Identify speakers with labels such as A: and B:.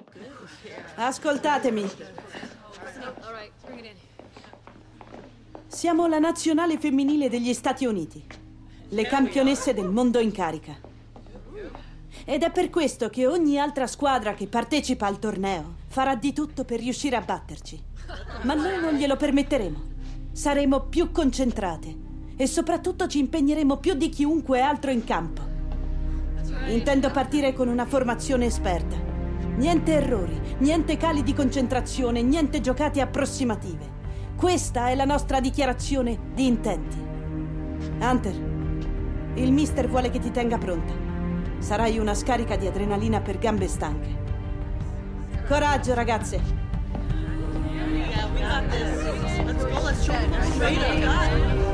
A: Ascoltatemi. Siamo la nazionale femminile degli Stati Uniti, le campionesse del mondo in carica. Ed è per questo che ogni altra squadra che partecipa al torneo farà di tutto per riuscire a batterci. Ma noi non glielo permetteremo. Saremo più concentrate e soprattutto ci impegneremo più di chiunque altro in campo. Intendo partire con una formazione esperta. Niente errori, niente cali di concentrazione, niente giocate approssimative. Questa è la nostra dichiarazione di intenti. Hunter, il mister vuole che ti tenga pronta. Sarai una scarica di adrenalina per gambe stanche. Coraggio, ragazze!
B: Yeah, we got this. Let's go. Let's show them.